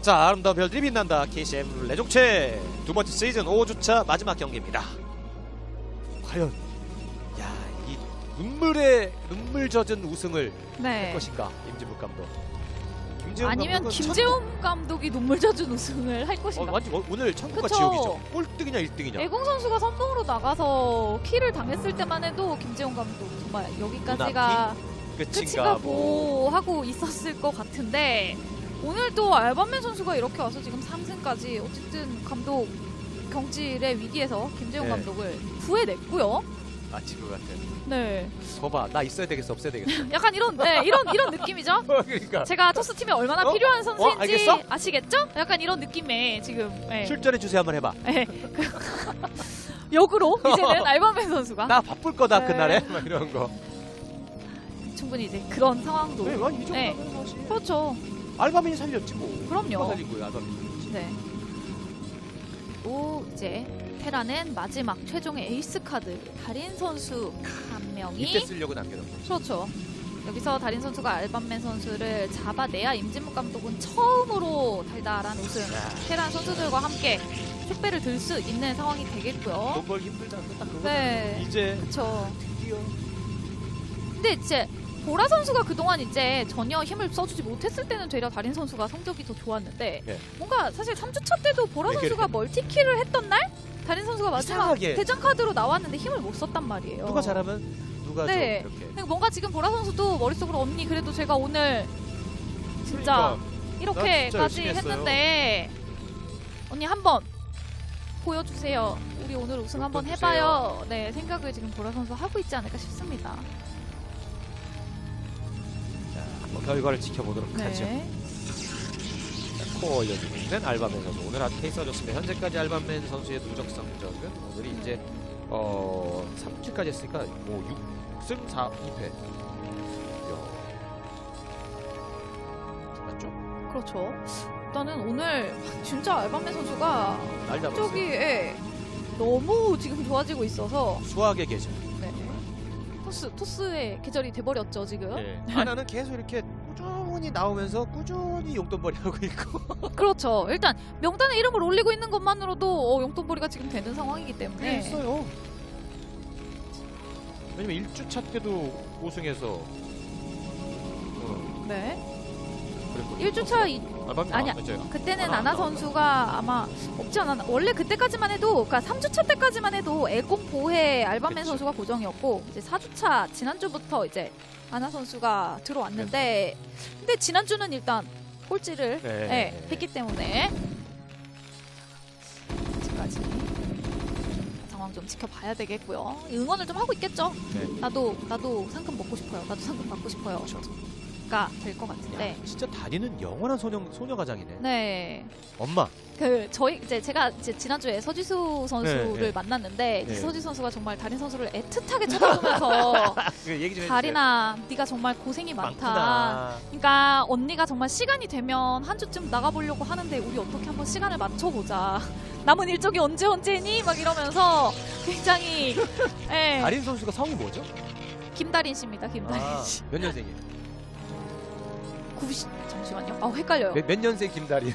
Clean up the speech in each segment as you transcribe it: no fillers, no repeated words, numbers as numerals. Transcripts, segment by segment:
자, 아름다운 별들이 빛난다. KCM 레종체 두 번째 시즌 5주차 마지막 경기입니다. 과연 야, 이 눈물 젖은 우승을 할 것인가 임진묵 감독. 아니면 김재훈 감독이 눈물 젖은 우승을 할 것인가. 완전 오늘 천국과 지옥이죠. 꼴등이냐 1등이냐. 애공 선수가 선봉으로 나가서 킬을 당했을 때만 해도 김재훈 감독 정말 여기까지가 끝인가 뭐 하고 있었을 것 같은데, 오늘 또 알반맨 선수가 이렇게 와서 지금 3승까지 어쨌든 감독 경질의 위기에서 김재훈 감독을 구해냈고요. 마치 그 같아. 네. 거봐, 나 있어야 되겠어, 없어야 되겠어. 약간 이런 느낌이죠. 그러니까. 제가 토스팀에 얼마나 필요한 선수인지 아시겠죠? 약간 이런 느낌의 지금. 출전해 주세요 한번 해봐. 역으로 이제는 알반맨 선수가. 나 바쁠 거다 그날에 막 이런 거. 충분히 이제 그런 상황도. 이 정도면 사실. 그렇죠. 알바민이 살렸지 뭐. 그럼요. 살린 거예요, 알바민이. 네. 오, 이제 테라는 마지막 최종의 에이스 카드 달인 선수 한 명이 이때 쓰려고 남겨놓은 거죠. 그렇죠. 여기서 달인 선수가 알반맨 선수를 잡아내야 임진묵 감독은 처음으로 달달한 우승 테란 선수들과 함께 택배를 들 수 있는 상황이 되겠고요. 돈 벌기 힘들다. 딱 그거. 네. 이제 그렇죠. 드디어. 근데 이제 보라 선수가 그동안 이제 전혀 힘을 써주지 못했을 때는 되려 달인 선수가 성적이 더 좋았는데 뭔가 사실 3주차 때도 보라 선수가 멀티킬을 했던 날 달인 선수가 마지막 대장 카드로 나왔는데 힘을 못 썼단 말이에요. 누가 잘하면 누가 좀 이렇게. 뭔가 지금 보라 선수도 머릿속으로 언니 그래도 제가 오늘 진짜 이렇게까지 했는데 언니 한번 보여주세요. 우리 오늘 우승 한번 해봐요. 네, 생각을 지금 보라 선수 하고 있지 않을까 싶습니다. 결과를 지켜보도록 하죠. 코어 이어지고 있는 알반맨 선수. 오늘 핫케이 써줬습니다. 현재까지 알반맨 선수의 누적 성적은 오늘이 이제 3주까지 했으니까 6승 4패. 맞죠? 그렇죠. 일단은 오늘 진짜 알반맨 선수가 성적이 너무 지금 좋아지고 있어서 수학의 계절. 토스의 계절이 돼버렸죠 지금. 하나는 계속 이렇게 꾸준히 나오면서 꾸준히 용돈벌이 하고 있고. 그렇죠. 일단 명단에 이름을 올리고 있는 것만으로도 용돈벌이가 지금 되는 상황이기 때문에. 했어요. 왜냐면 1주차 때도 우승해서. 네. 1주차 아니야. 그때는 아나 선수가 아마 없지 않았나. 원래 그때까지만 해도, 그러니까 3주차 때까지만 해도 애공 보혜 알반맨 선수가 고정이었고, 이제 4주차 지난주부터 이제 아나 선수가 들어왔는데, 근데 지난주는 일단 꼴찌를 했기 때문에 아직까지 상황 좀 지켜봐야 되겠고요. 응원을 좀 하고 있겠죠. 나도 상금 먹고 싶어요. 나도 상금 받고 싶어요. 가 될 것 같은데. 야, 진짜 다리는 영원한 소녀 가장이네. 네. 엄마. 제가 지난주에 서지수 선수를 만났는데 서지수 선수가 정말 달인 선수를 애틋하게 쳐다보면서 달인아, 네가 정말 고생이 많다. 그러니까 언니가 정말 시간이 되면 한 주쯤 나가보려고 하는데 우리 어떻게 한번 시간을 맞춰보자. 남은 일정이 언제니? 막 이러면서 굉장히. 달인 선수가 성이 뭐죠? 김달인 씨입니다. 김달인 씨. 몇 년생이에요? 잠시만요. 헷갈려요. 몇 년생 김달인?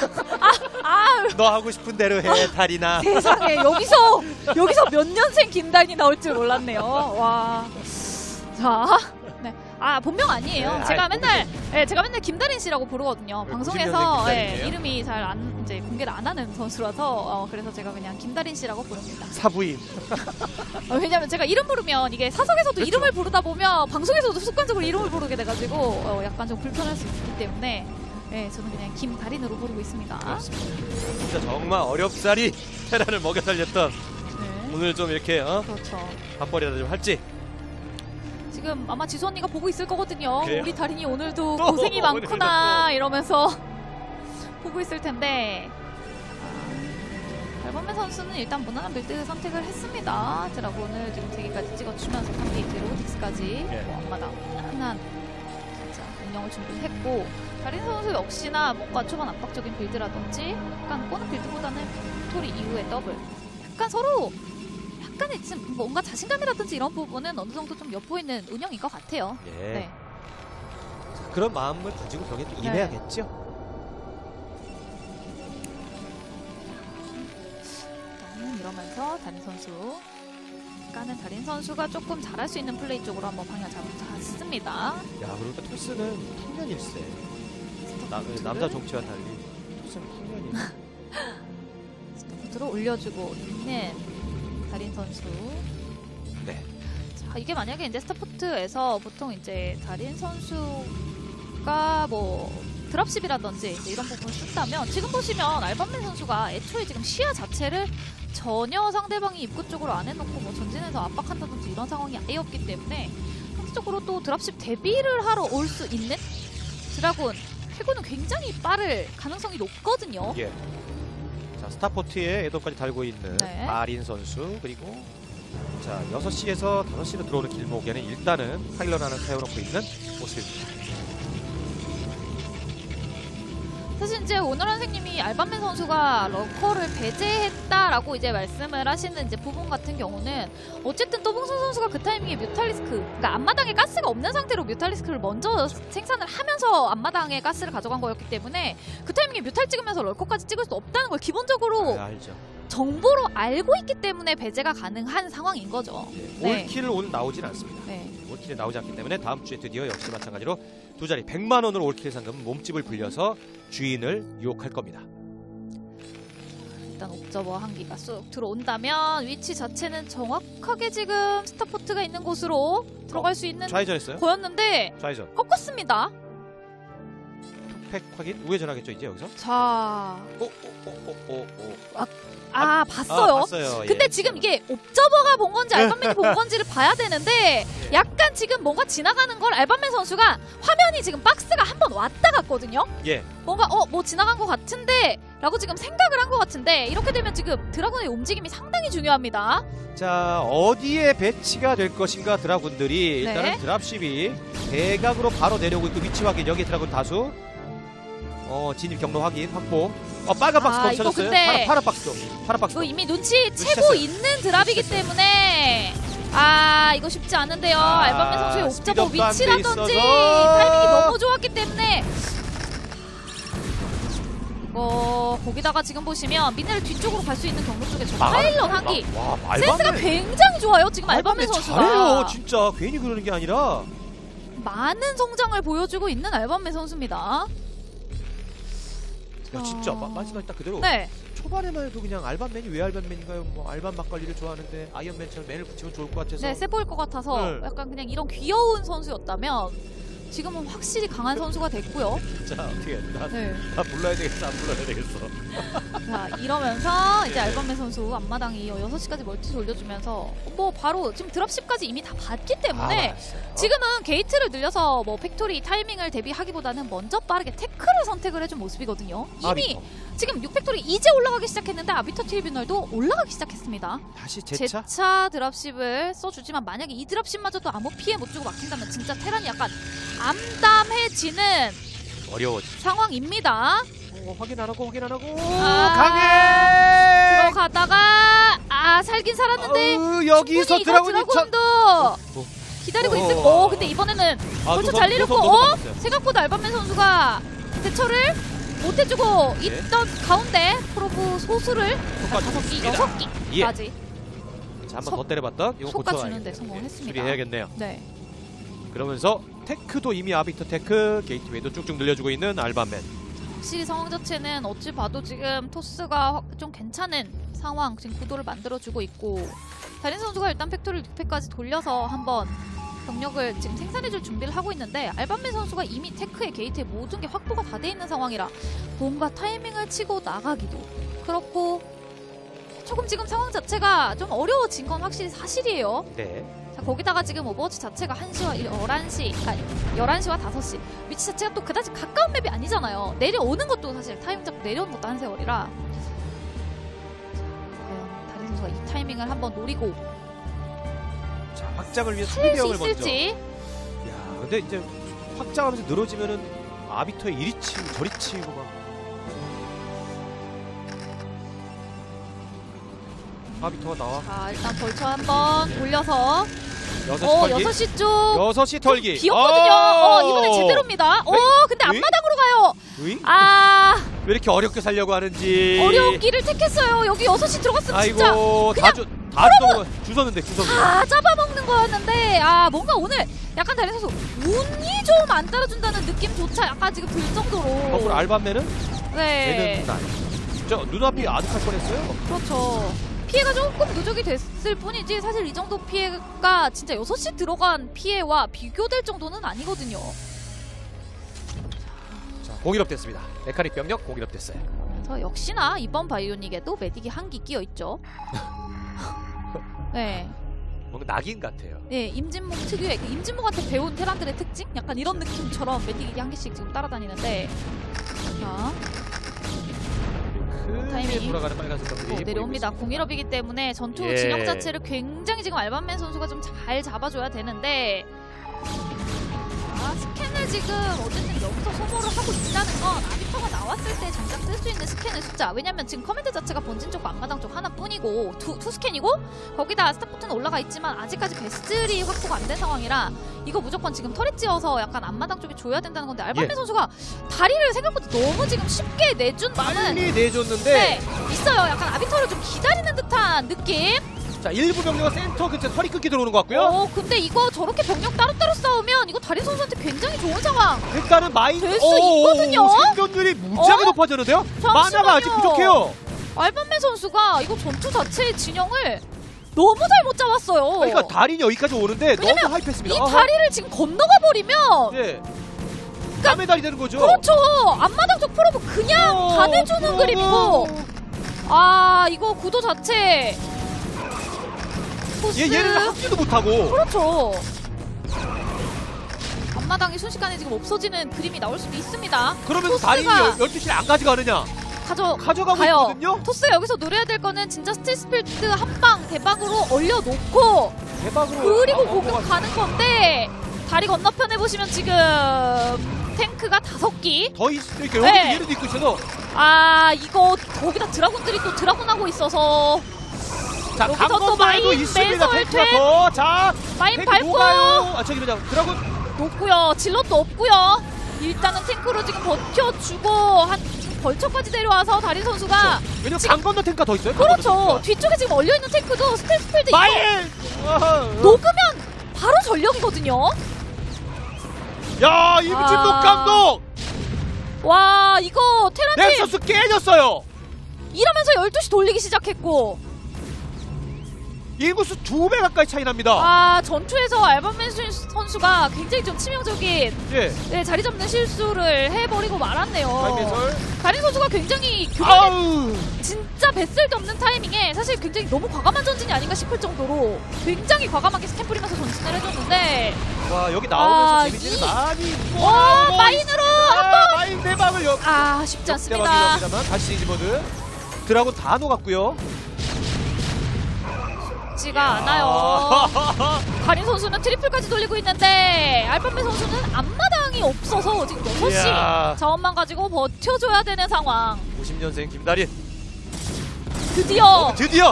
너 하고 싶은 대로 해, 달인아. 세상에, 여기서 몇 년생 김달인이 나올 줄 몰랐네요. 와. 자. 네. 본명 아니에요. 제가 맨날 김달인 씨라고 부르거든요. 방송에서 이름이 잘 이제 공개를 안 하는 선수라서 그래서 제가 그냥 김달인 씨라고 부릅니다. 사부인. 왜냐면 제가 이름 부르면 이게 사석에서도 이름을 부르다 보면 방송에서도 습관적으로 이름을 부르게 돼가지고 약간 좀 불편할 수 있기 때문에 저는 그냥 김달인으로 부르고 있습니다. 그렇습니다. 진짜 정말 어렵사리 테란을 먹여 살렸던 오늘 좀 이렇게 그렇죠. 밥벌이라도 좀 할지. 지금 아마 지수 언니가 보고 있을 거거든요. 그래요? 우리 달인이 오늘도 고생이 많구나 이러면서 보고 있을 텐데, 알반맨 선수는 일단 무난한 빌드 선택을 했습니다. 드라곤을 지금 3개까지 찍어주면서 3게이트 로보틱스까지 앞마당 흔한 진짜 운영을 준비했고, 달인 선수 역시나 뭔가 초반 압박적인 빌드라든지 약간 꼬는 빌드보다는 빅토리 이후에 더블, 약간 서로 약간의 뭔가 자신감이라든지 이런 부분은 어느 정도 좀 엿보이는 운영인 것 같아요. 그런 마음을 가지고 벽에 또 임해야겠죠. 이러면서 달인 선수 까는 달인 선수가 조금 잘할 수 있는 플레이 쪽으로 한번 방향 잡았습니다. 야, 그러니까 토스는 풍년일세. 남자 정치와 달리 토스는 풍년일세. 스타포트로 올려주고 있는 달인 선수. 네. 자, 이게 만약에 이제 스타포트에서 보통 이제 달인 선수가 뭐 드랍십이라든지 이제 이런 부분을 쓴다면 지금 보시면 알반맨 선수가 애초에 지금 시야 자체를 전혀 상대방이 입구 쪽으로 안 해놓고 뭐 전진해서 압박한다든지 이런 상황이 아예 없기 때문에 상대적으로 또 드랍십 대비를 하러 올 수 있는 드라군 해군은 굉장히 빠를 가능성이 높거든요. 예. 자, 스타포트에 에더까지 달고 있는 네. 마린 선수 그리고 자 6시에서 5시로 들어오는 길목에는 일단은 파일럿 하나 세워놓고 있는 모습입니다. 사실 이제 오늘 선생님이 알반맨 선수가 러커를 배제했다라고 이제 말씀을 하시는 이제 부분 같은 경우는 어쨌든 또봉순 선수가 그 타이밍에 뮤탈리스크, 그러니까 앞마당에 가스가 없는 상태로 뮤탈리스크를 먼저 생산을 하면서 앞마당에 가스를 가져간 거였기 때문에 그 타이밍에 뮤탈 찍으면서 러커까지 찍을 수 없다는 걸 기본적으로 알죠. 정보로 알고 있기 때문에 배제가 가능한 상황인 거죠. 네. 올킬을 오늘 나오진 않습니다. 네. 올킬이 나오지 않기 때문에 다음 주에 드디어 역시 마찬가지로 두 자리 100만 원으로 올킬 상금 몸집을 불려서 주인을 유혹할 겁니다. 일단 옵저버 한 기가 쑥 들어온다면 위치 자체는 정확하게 지금 스타포트가 있는 곳으로 들어갈 수 있는 좌회전했어요? 거였는데 좌회전. 꺾었습니다. 팩 확인? 우회전하겠죠 이제 여기서? 자, 봤어요. 봤어요. 근데 예. 지금 이게 옵저버가 본 건지 알반맨이 본 건지를 봐야 되는데 약간 지금 뭔가 지나가는 걸 알반맨 선수가 화면이 지금 박스가 한 번 왔다 갔거든요. 예. 뭔가 뭐 지나간 것 같은데 라고 지금 생각을 한 것 같은데 이렇게 되면 지금 드라군의 움직임이 상당히 중요합니다. 자 어디에 배치가 될 것인가 드라군들이 네. 일단은 드랍십이 대각으로 바로 내려오고 있고 위치 확인 여기 드라군 다수 진입 경로 확인 확보 빨간 박스 거기 이거 쳐졌어요. 근데 파란 박스 이거 이미 눈치채고 있는 드랍이기 때문에 이거 쉽지 않은데요. 알반맨 선수의 옵저버 위치라든지 타이밍이 너무 좋았기 때문에 거기다가 지금 보시면 미네랄 뒤쪽으로 갈 수 있는 경로 쪽에 저 파일럿 한기 센스가 굉장히 좋아요. 지금 알반맨 선수가 잘해요. 진짜 괜히 그러는 게 아니라 많은 성장을 보여주고 있는 알반맨 선수입니다. 야 진짜 마지막에 딱 그대로 네. 초반에만 해도 그냥 알반맨이 왜 알반맨인가요? 뭐 알반 막걸리를 좋아하는데 아이언맨처럼 맨을 붙이면 좋을 것 같아서 네, 세 보일 것 같아서 네. 약간 그냥 이런 귀여운 선수였다면 지금은 확실히 강한 선수가 됐고요. 자 어떻게 나 불러야 되겠어 안 불러야 되겠어. 자 이러면서 이제 알반맨 선수 앞마당이 6시까지 멀티 돌려주면서 뭐 바로 지금 드랍십까지 이미 다 봤기 때문에 지금은 게이트를 늘려서 뭐 팩토리 타이밍을 대비하기보다는 먼저 빠르게 태클을 선택을 해준 모습이거든요. 이미 지금 6팩토리 이제 올라가기 시작했는데 아비터 트리뷰널도 올라가기 시작했습니다. 다시 제차 드랍십을 써주지만 만약에 이 드랍십마저도 아무 피해 못 주고 막힌다면 진짜 테란이 약간 암담해지는 어려워지 상황입니다. 확인 안 하고 강해 들어가다가 살긴 살았는데 여기서 드라군도 기다리고 있을 근데 이번에는 벌써 잘 내렸고 생각보다 알반맨 선수가 대처를 못해주고 있던 가운데 프로브 소수를 5기까지 자, 한번 더 때려봤던 이거 쏟아주는데 성공했습니다. 수리해야겠네요. 네. 그러면서 테크도 이미 아비터 테크 게이트웨이도 쭉쭉 늘려주고 있는 알반맨. 확실히 상황 자체는 어찌 봐도 지금 토스가 좀 괜찮은 상황 지금 구도를 만들어주고 있고 달인 선수가 일단 팩토리 6팩까지 돌려서 한번 병력을 지금 생산해줄 준비를 하고 있는데 알반맨 선수가 이미 테크에 게이트에 모든 게 확보가 다 돼 있는 상황이라 뭔가 타이밍을 치고 나가기도 그렇고 조금 지금 상황 자체가 좀 어려워진 건 확실히 사실이에요. 네. 자, 거기다가 지금 오버워치 자체가 1시와 11시와 5시 위치 자체가 또 그다지 가까운 맵이 아니잖아요. 내려오는 것도 사실 타이밍 잡고 내려오는 것도 한 세월이라 과연 달인 선수가 이 타이밍을 한번 노리고 자, 확장을 위해 할 수 수비병을 먼저. 있을지. 야, 근데 이제 확장하면서 늘어지면은 아비터에 이리 치고 저리 치고 막. 아비터가 나와. 자, 일단 벌처 한번 돌려서 6시 털기. 6시 쪽 6시 털기. 귀엽거든요. 이번엔 제대로입니다. 근데 앞마당으로 가요. 왜 이렇게 어렵게 살려고 하는지. 어려운 길을 택했어요. 여기 6시 들어갔으면 진짜 아이고 그냥 다 주웠는데. 다 잡아먹는 거였는데 뭔가 오늘 약간 다른 선수 운이 좀 안 따라준다는 느낌조차 약간 지금 들 정도로. 거꾸로 알밤맨은 네. 되는 날. 진짜 눈앞이 아득할 뻔했어요. 그렇죠. 피해가 조금 누적이 됐을 뿐이지 사실 이 정도 피해가 진짜 6시 들어간 피해와 비교될 정도는 아니거든요. 자, 공일업 됐습니다. 메카닉 병력 공일업 됐어요. 그래서 역시나 이번 바이오닉에도 메딕이 한 기 끼어있죠. 네. 뭔가 낙인 같아요. 네, 임진목 특유의 그 임진목한테 배운 테란들의 특징? 약간 이런 느낌처럼 메딕이 한 개씩 지금 따라다니는데. 자, 타이밍이 돌아가는 빨간색 점들이 내려옵니다. 공일업이기 때문에 전투 예. 진영 자체를 굉장히 지금 알반맨 선수가 좀 잘 잡아줘야 되는데. 스캔을 지금 어쨌든 여기서 소모를 하고 있다는 건 아비터가 나왔을 때 잠깐 쓸 수 있는 스캔의 숫자. 왜냐면 지금 커맨드 자체가 본진 쪽 앞마당 쪽 하나뿐이고 투 스캔이고 거기다 스타포트는 올라가 있지만 아직까지 베스트리 확보가 안 된 상황이라 이거 무조건 지금 터렛 지어서 약간 앞마당 쪽에 줘야 된다는 건데 알반맨 선수가 다리를 생각보다 너무 지금 쉽게 내준 빨리 내줬는데 네, 있어요. 약간 아비터를 좀 기다리는 듯한 느낌. 자, 일부 병력은 센터 근처 허리 끊기 들어오는 것 같고요. 근데 이거 저렇게 병력 따로따로 싸우면 이거 다린 선수한테 굉장히 좋은 상황 일단은 마인 될 수 있거든요. 생존율이 무지하게 높아졌는데요. 마나가 아직 부족해요. 알반맨 선수가 이거 전투 자체의 진영을 너무 잘못 잡았어요. 그러니까 달인이 여기까지 오는데 너무 하이패스입니다. 이 다리를 지금 건너가 버리면 예. 남의 달이 되는 거죠. 그렇죠. 앞마당 쪽 프로브 그냥 가내주는 그림이고 이거 구도 자체 얘를 합지도 못하고. 그렇죠. 앞마당이 순식간에 지금 없어지는 그림이 나올 수도 있습니다. 그러면서 달인이 12시를 안 가져가느냐? 가져가고 있거든요. 토스 여기서 노려야 될 거는 진짜 스틸스필드 한방 대박으로 얼려놓고 대박으로 그리고 공격 가는 건데 다리 건너편에 보시면 지금 탱크가 5기 더 있으니까 네. 얘를 입고 있어서 이거 거기다 드라군들이 또 드라군하고 있어서 자, 강건마에도 있습니다. 탱크가 더. 자, 마인 밟고 저기 뭐냐, 드라군 높고요. 질럿도 없고요. 일단은 탱크로 지금 버텨주고 한 벌처까지 내려와서 다린 선수가 왜냐면 강 건너 탱크가 더 있어요. 그렇죠. 뒤쪽에 지금 얼려있는 탱크도 스텔스필드 마인! 녹으면 바로 전력이거든요. 야, 임진목 감독! 와, 이거 테란팀 넥서스 깨졌어요. 이러면서 12시 돌리기 시작했고 인구수 2배 가까이 차이 납니다. 전투에서 알반맨 선수가 굉장히 좀 치명적인 예. 자리 잡는 실수를 해버리고 말았네요. 다린 선수가 굉장히 진짜 뱃슬도 없는 타이밍에 사실 굉장히 너무 과감한 전진이 아닌가 싶을 정도로 굉장히 과감하게 스캔 뿌리면서 전진을 해줬는데 와, 여기 나오면서 데미지를 많이 마인으로 한번 마인 대박을 쉽지 않습니다. 대박이랍니다만 다시 이지모드 드라곤 다 녹았고요. 쉽지가 않아요. 다린 선수는 트리플까지 돌리고 있는데 알반맨 선수는 앞마당이 없어서 지금 6시 자원만 가지고 버텨줘야 되는 상황. 50년생 김다린 드디어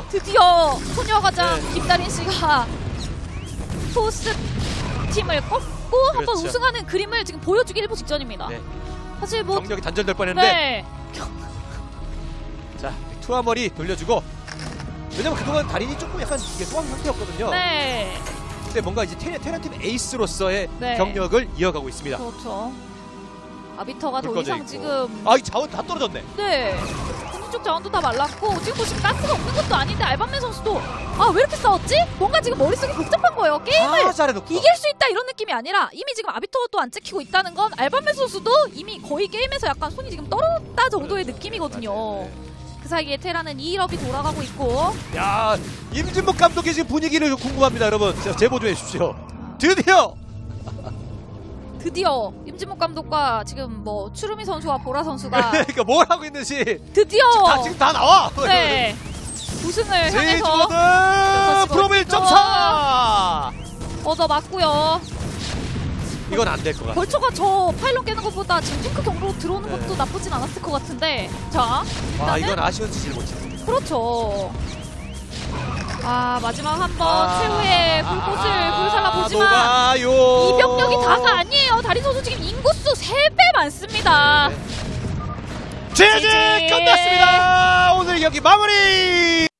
소녀가장 김다린 씨가 토스 팀을 꺾고 한번 우승하는 그림을 지금 보여주기 일보 직전입니다. 네. 사실 경력이 단절될 뻔했는데 네. 자, 투하머리 돌려주고 왜냐면 그동안 달인이 조금 약간 이게 소강 상태였거든요. 네. 근데 뭔가 이제 테란팀 에이스로서의 경력을 이어가고 있습니다. 그렇죠. 아비터가 더 이상 있고. 지금 이 자원 다 떨어졌네. 네. 본진 쪽 자원도 다 말랐고 지금 보시면 가스가 없는 것도 아닌데 알반맨 선수도 왜 이렇게 싸웠지? 뭔가 지금 머릿속이 복잡한 거예요. 게임을 이길 수 있다 이런 느낌이 아니라 이미 지금 아비터도 안 찍히고 있다는 건 알반맨 선수도 이미 거의 게임에서 약간 손이 지금 떨었다 정도의 느낌이거든요. 그 사이에 테라는 2일업이 돌아가고 있고 야, 임진목 감독의 지금 분위기를 좀 궁금합니다. 여러분 제보 좀 해주십시오. 드디어 임진목 감독과 지금 뭐 추루미 선수와 보라 선수가 그러니까 뭘 하고 있는지 드디어 지금 다 나와. 네. 우승을 향해서 프로 1.4 얻어맞고요. 이건 안 될 것 같아요. 벌초가 저 파일럿 깨는 것보다 지금 탱크 경로로 들어오는 것도 나쁘진 않았을 것 같은데 자 이건 아쉬운 지지를 못 쳤습니다. 그렇죠. 마지막 한번 최후의 불꽃을 불살라 보지만 이 병력이 다가 아니에요. 다린 선수 지금 인구수 3배 많습니다. GG 끝났습니다. 오늘 경기 마무리.